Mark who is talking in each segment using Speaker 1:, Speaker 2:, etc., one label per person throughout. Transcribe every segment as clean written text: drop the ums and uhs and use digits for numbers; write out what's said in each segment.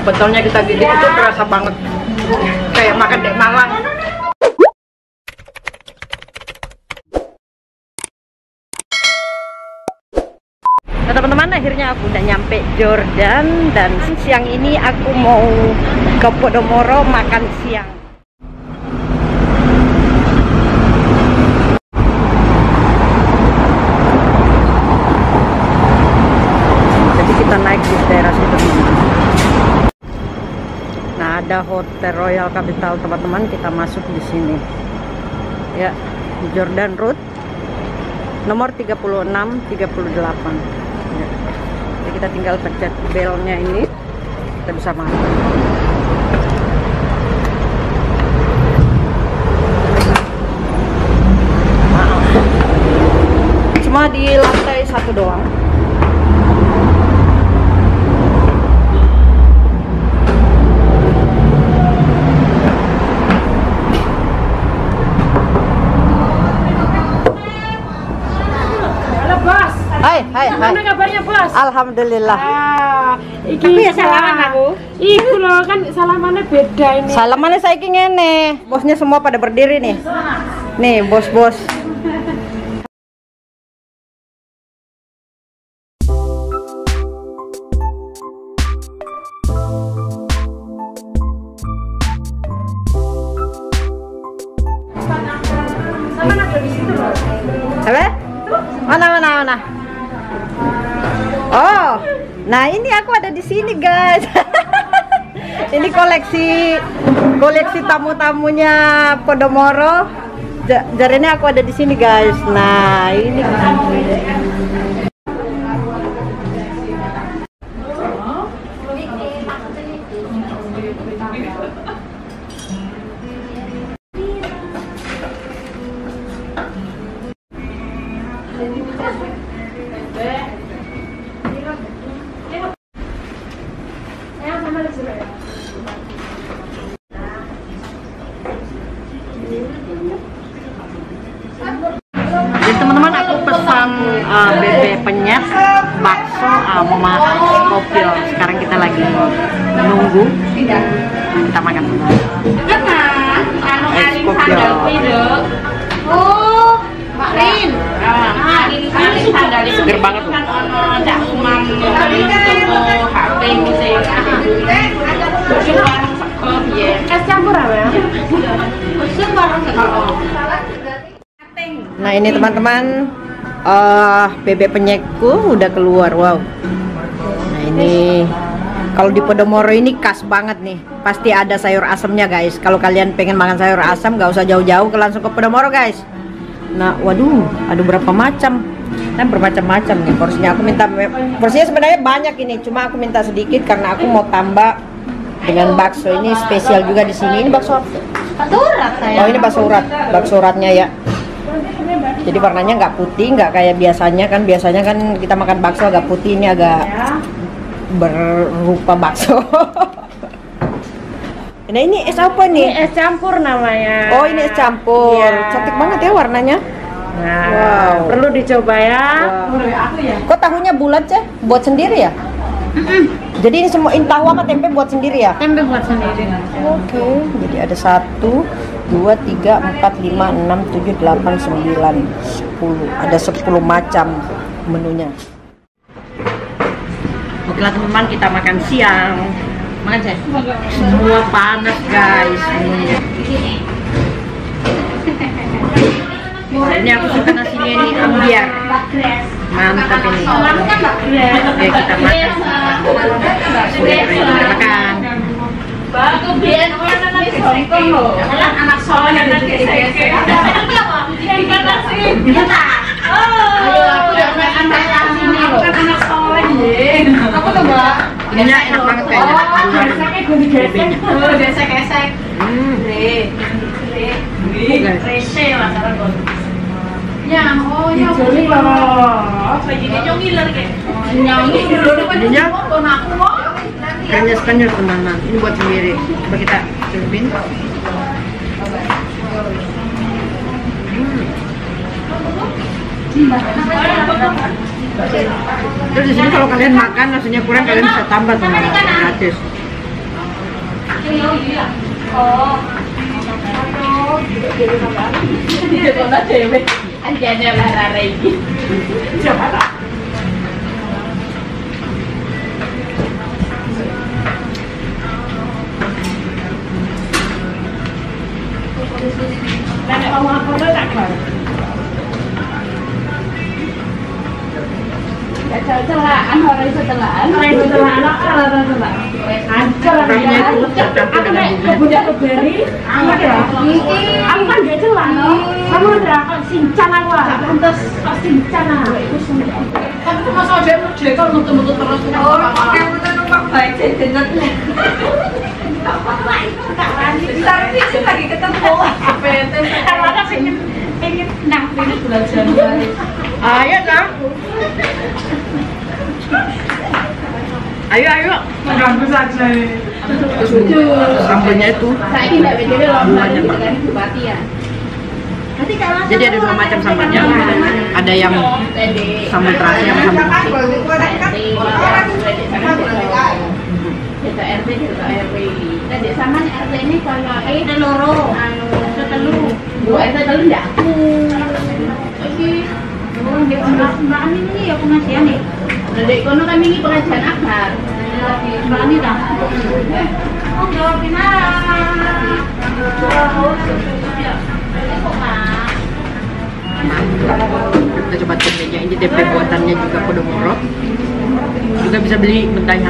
Speaker 1: Pentolnya kita gigit itu kerasa banget, kayak makan di Malang. Nah teman-teman, akhirnya aku udah nyampe Jordan dan siang ini aku mau ke Podomoro makan siang. Jadi kita naik di daerah situ. Nah, ada Hotel Royal Capital teman-teman, kita masuk di sini. Ya, Jordan Road nomor 36 38. Ya. Jadi kita tinggal pencet belnya ini, kita bisa masuk. Cuma di lantai 1 doang. Hai.
Speaker 2: Gimana kabarnya, Bos?
Speaker 1: Alhamdulillah.
Speaker 2: Iki ya salaman aku. Iku loh kan salamannya beda ini.
Speaker 1: Salamannya saya ngene. Bosnya semua pada berdiri nih. Nih, bos-bos.
Speaker 2: Salaman ada di situ loh.
Speaker 1: Apa? Mana? Oh, nah ini aku ada di sini guys. Ini koleksi tamu-tamunya Podomoro. Jadinya aku ada di sini guys. Nah ini. Jadi teman-teman, aku pesan bebek penyet, bakso, sama kopil. Sekarang kita lagi nunggu, kita makan dulu. Es kopil.
Speaker 2: Oh, Mbak Rin.
Speaker 1: Seger banget tuh.
Speaker 2: Es campur apa ya?
Speaker 1: Nah ini teman-teman, bebek penyetku udah keluar. Wow. Nah ini kalau di Podomoro ini khas banget nih. Pasti ada sayur asamnya guys. Kalau kalian pengen makan sayur asam, nggak usah jauh-jauh, langsung ke Podomoro guys. Nah, waduh, ada berapa macam? Nah, bermacam-macam nih porsinya. Aku minta porsinya sebenarnya banyak ini, cuma aku minta sedikit karena aku mau tambah dengan bakso. Ini spesial juga di sini. Ini bakso apa?
Speaker 2: Bakso urat saya.
Speaker 1: Oh, ini bakso urat. Bakso uratnya ya. Jadi warnanya nggak putih, nggak kayak biasanya kan. Biasanya kan kita makan bakso agak putih, ini agak berupa bakso. Nah ini es apa nih?
Speaker 2: Ini es campur namanya.
Speaker 1: Oh ini es campur,
Speaker 2: Iya.
Speaker 1: cantik banget ya warnanya.
Speaker 2: Nah,
Speaker 1: Wow.
Speaker 2: perlu dicoba ya.
Speaker 1: Wow. Kok tahunya bulat ya? Buat sendiri ya? Jadi ini semua tahu apa tempe buat sendiri ya?
Speaker 2: Tempe buat sendiri.
Speaker 1: Oke, jadi ada 1, 2, 3, 4, 5, 6, 7, 8, 9, 10. Ada 10 macam menunya. Oke lah teman-teman, kita makan siang. Makan saya. Semua panas guys. Ini aku suka nasinya ini ambiar. Mantap ini. Oke kita makan. Kita makan.
Speaker 2: Baru biar anak songkong loh. Anak soleh yang nanti saya. Anak soleh Aku tuh Mbak.
Speaker 1: Ininya enak banget kayaknya.
Speaker 2: Gesek-gesek. Rese lah sekarang. Ya, oh ya. Jadi kalau begini nyongiler kayak. Nyongiler dulu kan aku kok.
Speaker 1: Kenyas-kenyas teman-teman. Ini buat sendiri. Coba kita celupin. Terus di sini kalau kalian makan nasinya kurang, kalian bisa tambah teman-teman, gratis.
Speaker 2: Oh. Dia kena cewek. Anjane lara iki. Coba tak. Nenek omah aku tak kau. Celaan orang itu celaan. Orang itu celaan. Orang celaan. Hancur. Aku naik kebudak keberi. Aku kan dia celaan. Kamu udah sincang aku. Pantas sincang aku. Tapi itu masa dia kalau nutut-nutut terus. Oh, kamu tuh numpak baik jenet. Tapi sih lagi ketemu. Kalau ada pengen ini bulan Januari.
Speaker 1: Ayo dong. Ayo.
Speaker 2: Mengganggu saja.
Speaker 1: Sambelnya itu.
Speaker 2: Saya ini tidak beda lomba dengan bupati ya.
Speaker 1: Jadi ada dua macam sambelnya. Ada yang sambal terasi, yang sambal
Speaker 2: Desa RT, desa RW. Tadi sama RT ini kalau ada loro, telu. Bu RT telu ndak? Di Mbak ini ya pengajian nih. Dari kono kami ini pengajian akbar. Mbak ini dah. Oh, jawab
Speaker 1: kita coba tempenya. Ini tempe buatannya juga Podomoro. Juga bisa beli mentahnya.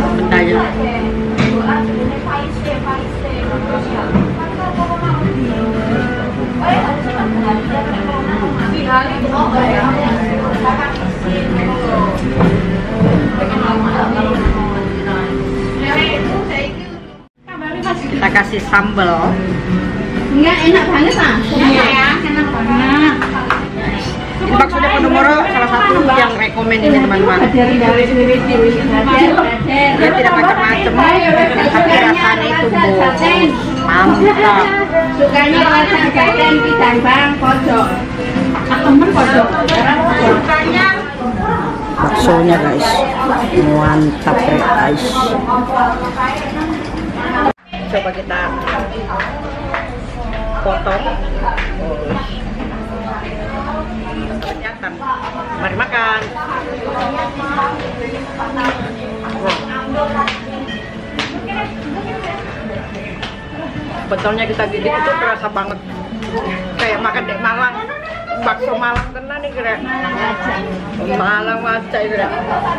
Speaker 1: Kita kasih sambal.
Speaker 2: Enggak enak banget ah. Iya, enak banget.
Speaker 1: Ini baksonya Podomoro salah satu yang rekomen ini teman-teman. Dia tidak macam-macam, tapi rasanya itu mantap.
Speaker 2: Sukanya rasa gaten pisang bang pojok. Temen pojok. Sukanya
Speaker 1: baksonya guys, mantap guys. Coba kita potong. Kelihatan. Mari makan. Betulnya kita gigit itu terasa banget kayak makan di Malang, bakso Malang tenan nih kira. Malang maca itu dah.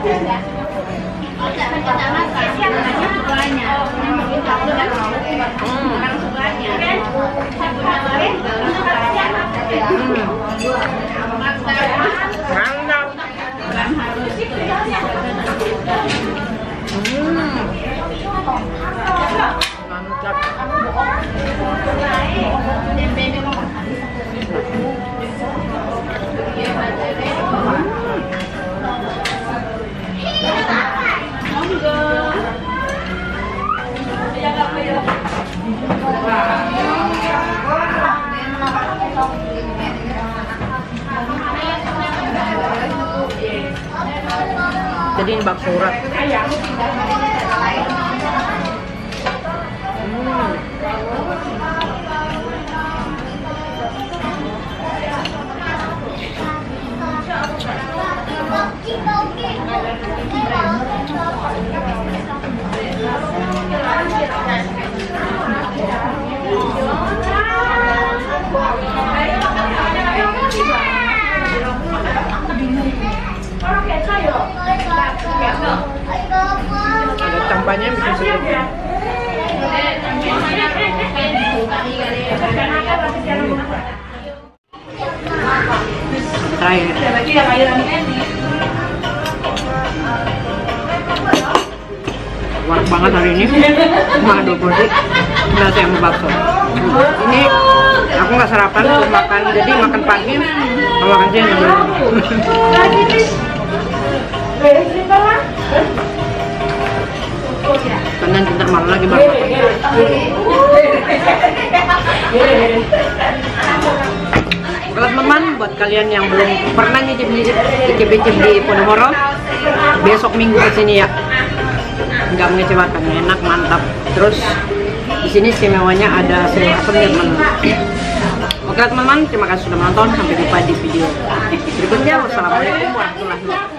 Speaker 1: Jadi ini bakso urat. Ada tambahnya bisa sedikit. Terakhir. Warna banget hari ini. Cuma 2 porsi. Udah saya mau bakso. Ini aku nggak sarapan, makan. Jadi makan pagi, makan siang. Karena ntar malam lagi baru makan. Kalau teman-teman, buat kalian yang belum pernah nyicip di Podomoro, besok minggu kesini ya, nggak mengecewakan, enak, mantap. Terus Di sini istimewanya ada sayur asam teman-teman. Oke teman-teman, terima kasih sudah menonton. Sampai jumpa di video berikutnya. Wassalamualaikum warahmatullahi wabarakatuh.